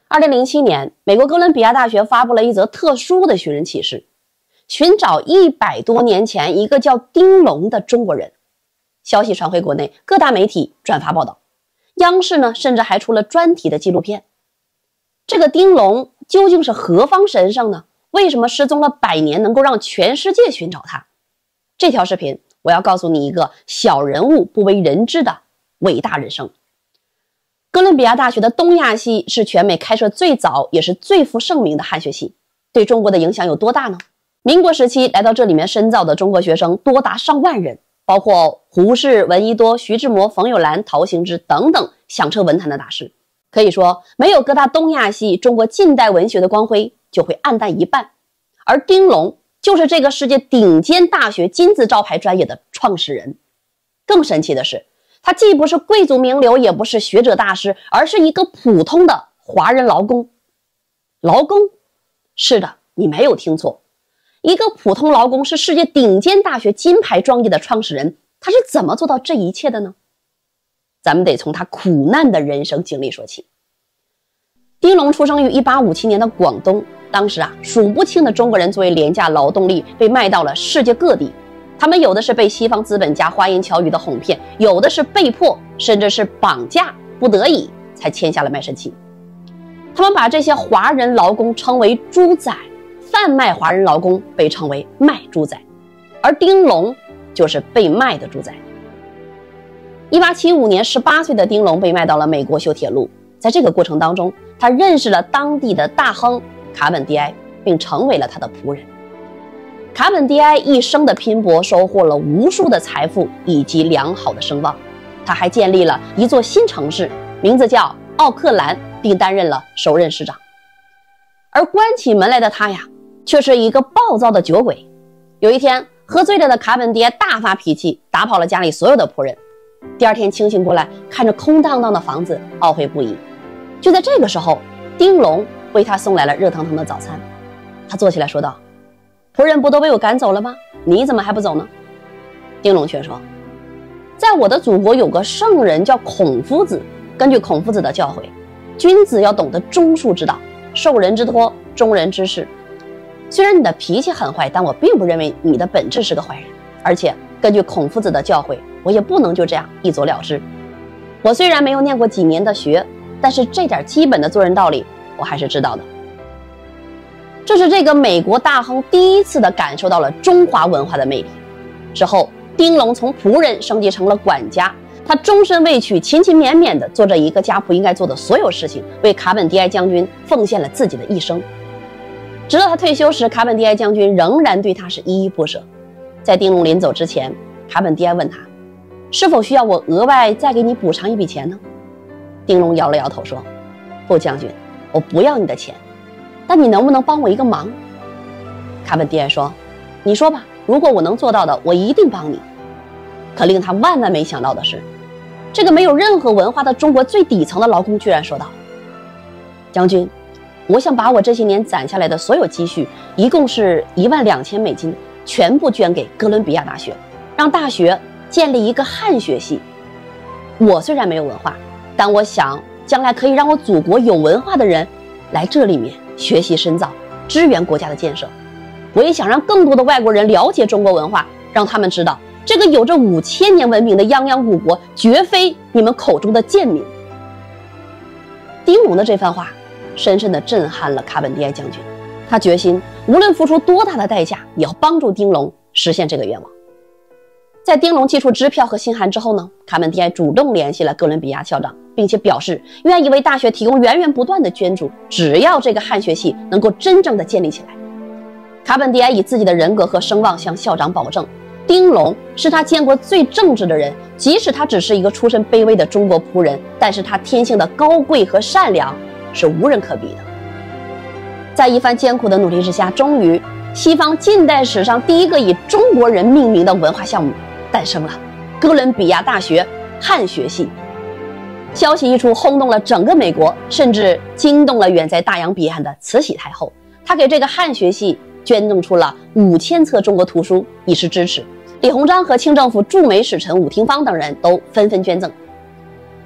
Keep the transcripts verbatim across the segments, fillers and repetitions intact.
二零零七年，美国哥伦比亚大学发布了一则特殊的寻人启事，寻找一百多年前一个叫丁龙的中国人。消息传回国内，各大媒体转发报道，央视呢甚至还出了专题的纪录片。这个丁龙究竟是何方神圣呢？为什么失踪了百年能够让全世界寻找他？这条视频我要告诉你一个小人物不为人知的伟大人生。哥伦比亚大学的东亚系是全美开设最早也是最负盛名的汉学系，对中国的影响有多大呢？民国时期来到这里面深造的中国学生多达上万人，包括胡适、闻一多、徐志摩、冯友兰、陶行知等等响彻文坛的大师。可以说，没有哥大东亚系，中国近代文学的光辉就会暗淡一半。而丁龙就是这个世界顶尖大学金字招牌专业的创始人。更神奇的是，他既不是贵族名流，也不是学者大师，而是一个普通的华人劳工。劳工？是的，你没有听错，一个普通劳工是世界顶尖大学金牌专业的创始人。他是怎么做到这一切的呢？咱们得从他苦难的人生经历说起。丁龙出生于一八五七年的广东，当时啊，数不清的中国人作为廉价劳动力被卖到了世界各地。他们有的是被西方资本家花言巧语的哄骗，有的是被迫，甚至是绑架，不得已才签下了卖身契。他们把这些华人劳工称为猪仔，贩卖华人劳工被称为卖猪仔，而丁龙就是被卖的猪仔。一八七五年，十八岁的丁龙被卖到了美国修铁路。在这个过程当中，他认识了当地的大亨卡本迪埃，并成为了他的仆人。卡本迪埃一生的拼搏收获了无数的财富以及良好的声望，他还建立了一座新城市，名字叫奥克兰，并担任了首任市长。而关起门来的他呀，却是一个暴躁的酒鬼。有一天，喝醉了的卡本迪埃大发脾气，打跑了家里所有的仆人。第二天清醒过来，看着空荡荡的房子，懊悔不已。就在这个时候，丁龙为他送来了热腾腾的早餐。他坐起来说道：“仆人不都被我赶走了吗？你怎么还不走呢？”丁龙却说：“在我的祖国有个圣人叫孔夫子，根据孔夫子的教诲，君子要懂得忠恕之道，受人之托，忠人之事。虽然你的脾气很坏，但我并不认为你的本质是个坏人，而且根据孔夫子的教诲，我也不能就这样一走了之。我虽然没有念过几年的学，但是这点基本的做人道理我还是知道的。”这是这个美国大亨第一次的感受到了中华文化的魅力。之后，丁龙从仆人升级成了管家，他终身未娶，勤勤勉勉地做着一个家仆应该做的所有事情，为卡本迪埃将军奉献了自己的一生。直到他退休时，卡本迪埃将军仍然对他是依依不舍。在丁龙临走之前，卡本迪埃问他：“是否需要我额外再给你补偿一笔钱呢？”丁龙摇了摇头说：“不，将军，我不要你的钱，但你能不能帮我一个忙？”卡本迪埃说：“你说吧，如果我能做到的，我一定帮你。”可令他万万没想到的是，这个没有任何文化的中国最底层的劳工居然说道：“将军，我想把我这些年攒下来的所有积蓄，一共是一万两千美金，全部捐给哥伦比亚大学，让大学建立一个汉学系。我虽然没有文化，但我想将来可以让我祖国有文化的人来这里面学习深造，支援国家的建设。我也想让更多的外国人了解中国文化，让他们知道这个有着五千年文明的泱泱古国绝非你们口中的贱民。”丁龙的这番话深深地震撼了卡本迪埃将军，他决心无论付出多大的代价，也要帮助丁龙实现这个愿望。在丁龙寄出支票和信函之后呢，卡本迪埃主动联系了哥伦比亚校长，并且表示愿意为大学提供源源不断的捐助，只要这个汉学系能够真正的建立起来。卡本迪埃以自己的人格和声望向校长保证，丁龙是他见过最正直的人，即使他只是一个出身卑微的中国仆人，但是他天性的高贵和善良是无人可比的。在一番艰苦的努力之下，终于西方近代史上第一个以中国人命名的文化项目诞生了——哥伦比亚大学汉学系。消息一出，轰动了整个美国，甚至惊动了远在大洋彼岸的慈禧太后。她给这个汉学系捐赠出了五千册中国图书，以示支持。李鸿章和清政府驻美使臣伍廷芳等人都纷纷捐赠。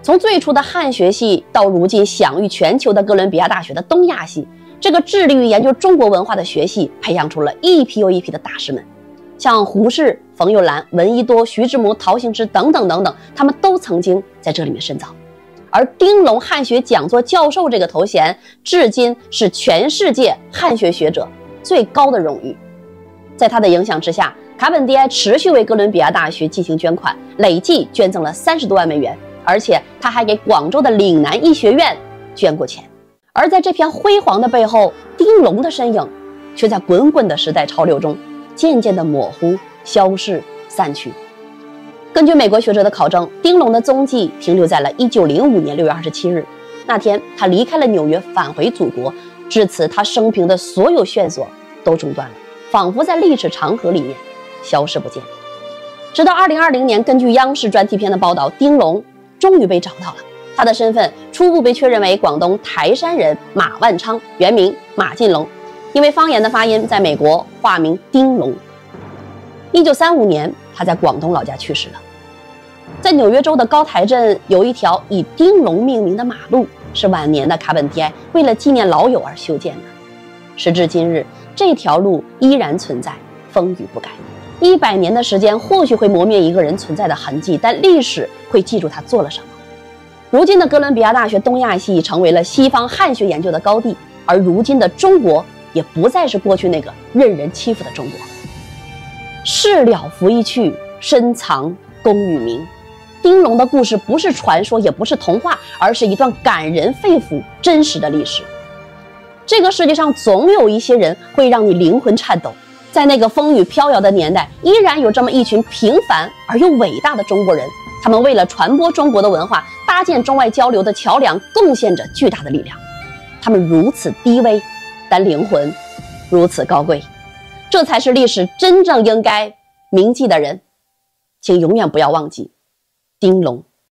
从最初的汉学系到如今享誉全球的哥伦比亚大学的东亚系，这个致力于研究中国文化的学系培养出了一批又一批的大师们，像胡适、冯友兰、闻一多、徐志摩、陶行知等等等等，他们都曾经在这里面深造。而丁龙汉学讲座教授这个头衔，至今是全世界汉学学者最高的荣誉。在他的影响之下，卡本迪埃持续为哥伦比亚大学进行捐款，累计捐赠了三十多万美元，而且他还给广州的岭南医学院捐过钱。而在这片辉煌的背后，丁龙的身影却在滚滚的时代潮流中渐渐的模糊、消逝、散去。根据美国学者的考证，丁龙的踪迹停留在了一九零五年六月二十七日，那天他离开了纽约，返回祖国，至此他生平的所有线索都中断了，仿佛在历史长河里面消失不见。直到二零二零年，根据央视专题片的报道，丁龙终于被找到了，他的身份初步被确认为广东台山人马万昌，原名马进龙，因为方言的发音，在美国化名丁龙。一九三五年，他在广东老家去世了。在纽约州的高台镇有一条以丁龙命名的马路，是晚年的卡本迪埃为了纪念老友而修建的。时至今日，这条路依然存在，风雨不改。一百年的时间或许会磨灭一个人存在的痕迹，但历史会记住他做了什么。如今的哥伦比亚大学东亚系成为了西方汉学研究的高地，而如今的中国也不再是过去那个任人欺负的中国。事了拂衣去，深藏功与名。丁龙的故事不是传说，也不是童话，而是一段感人肺腑、真实的历史。这个世界上总有一些人会让你灵魂颤抖，在那个风雨飘摇的年代，依然有这么一群平凡而又伟大的中国人，他们为了传播中国的文化，搭建中外交流的桥梁，贡献着巨大的力量。他们如此低微，但灵魂如此高贵，这才是历史真正应该铭记的人。请永远不要忘记丁龙。